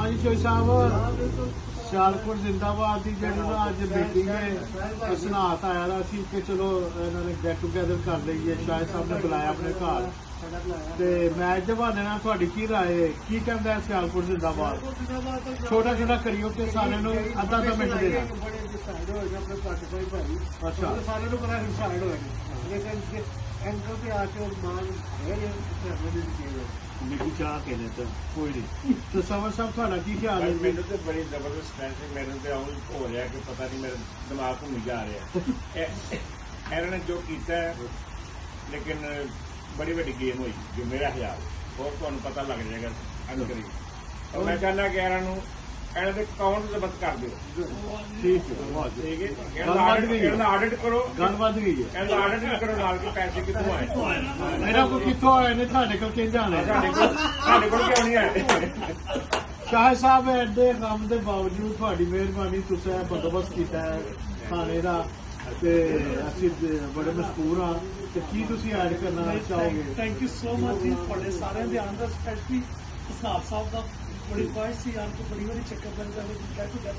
हाँ जी चोई साहब सियालकोट जिंदाबाद की जी ना अज मीटिंग है सनात आया था सी कि चलो इन्होंने गेट टूगैदर कर लीए शायद साहब ने बुलाया अपने घर ते मैच दे बहाने नाल तुहाडी की राय है की कहंदा है सियालकोट जिंदाबाद छोटा छोटा करियो कि सारे नूं अद्धा अद्धा मिनट देना अच्छा सारे नूं बड़ा हिसाब होया लेकिन एंकर पे आके और मान है मिट्टी चाह के ने तो कोई नहीं तो समर साहब थोड़ा की ख्याल है मैंने तो बड़ी जबरदस्त टेंशन मेरे तो आउं हो रहा कि पता नहीं मेरे दिमाग घूम जा रहा है इन्होंने जो किया है लेकिन बड़ी बड़ी गेम हुई जो मेरा ख्याल और तुहानू पता लग जाएगा अन करीब और मैं चाहना कि इन्हों ਇਹਨਾਂ ਦੇ ਅਕਾਊਂਟ ਜ਼ਬਤ ਕਰ ਦਿਓ ठीक है बहुत ਠੀਕ ਹੈ ਇਹਦਾ ਆਡਿਟ ਕਰੋ गल वध गई है ਇਹਦਾ ਆਡਿਟ ਵੀ ਕਰੋ ਨਾਲ ਕਿ ਪੈਸੇ ਕਿੱਥੋਂ ਆਏ मेरा को कितों आए ने ਤੁਹਾਡੇ ਕੋਲ ਕਿੰਜ ਆਣੇ ਸਾਡੇ ਕੋਲ ਕਿਉਂ ਨਹੀਂ ਆਏ शाह साहब एडे काम के बावजूद थोड़ी मेहरबानी तुसें बंदोबस्त किया है खाने का ते ਅਸੀਂ बड़े मशहूर हाँ ते की तुसी ऐड करना चाहोगे थैंक यू सो मच जी ਤੁਹਾਡੇ ਸਾਰਿਆਂ ਦੇ ਆਨ ਦਾ ਸਪੈਸ਼ਲੀ ਹਸਾਬ ਸਾਹਿਬ ਦਾ बड़ी ख्वाहिश थी यार तो बड़ी बड़ी चक्कर बन जाए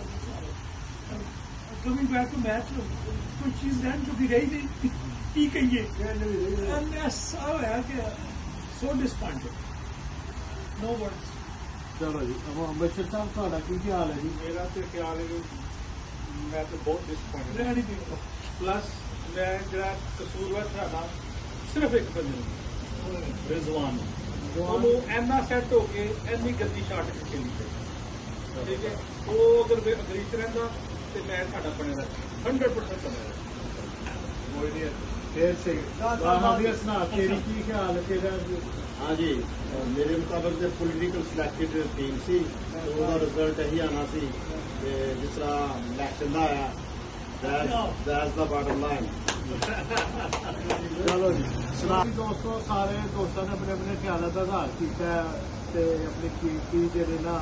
कमिंग बैक टू मैच कोई चीज रहन जो भी रही नहीं की कहिए ऐसा होया कि सो डिसपॉइंटेड नो वर्ड्स चलो जी अब अंबेडकर साहब थोड़ा की हाल है जी मेरा तो ख्याल है मैं तो बहुत डिसअपॉइंटेड रहनी थी प्लस मैं जरा कसूरवर था सिर्फ एक बंदे रिजवान ਉਹਨੂੰ ਇੰਨਾ ਸੈੱਟ ਹੋ ਕੇ ਇੰਨੀ ਗੰਦੀ ਸ਼ਾਟ ਖੇਲੀ ਠੀਕ ਹੈ ਉਹ ਅਗਰ ਅਗਰੀਚ ਰਹਿੰਦਾ ਤੇ ਮੈਂ ਸਾਡਾ ਬਣਿਆ 100% ਬਣਿਆ ਕੋਈ ਨਹੀਂ फिर से हावी असना तेरी की ख्याल है तेरा हाँ जी मेरे मुताबिक जो पोलिटिकल सिलेक्टेड टीम सी ਉਹਦਾ ਰਿਜ਼ਲਟ ਇਹੀ ਆਣਾ ਸੀ ਕਿ ਜਿਸ ਤਰ੍ਹਾਂ ਇਲੈਕਸ਼ਨ ਦਾ ਆਇਆ that's the bottom line चलो जी सलाम दोस्तों सारे दोस्तों ने अपने अपने ख्यालों का आधार किया अपनी कीमती जेडे ना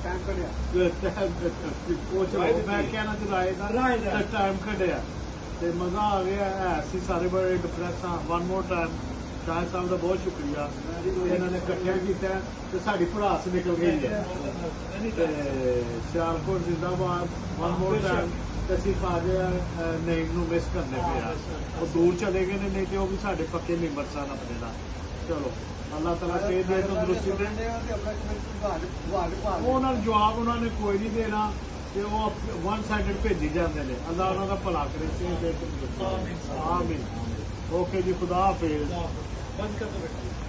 मैं कहना चलाए टाइम कढ़िया मजा आ गया है असी सारे बड़े डिप्रेस हाँ वन मोर टाइम शाह साहब का बहुत शुक्रिया इन्होंने कट्ठिया किया साड़ी भड़ास निकल गई है सियालकोट जिंदाबाद वन मोर टाइम सिर्फ आज नेम नूं मिस करने पे वो दूर चले गए नहीं तो भी साढ़े पक्के मेंबर सन अपने नाल चलो अल्लाह तला सेहत दे तंदुरुस्ती उन्होंने जवाब उन्होंने कोई नहीं देना ते वो वन साइडेड भेजी जाते हैं अल्लाह उन्होंने भला करे सेहत दे तंदुरुस्ती आमीन ओके जी खुदा हाफिज़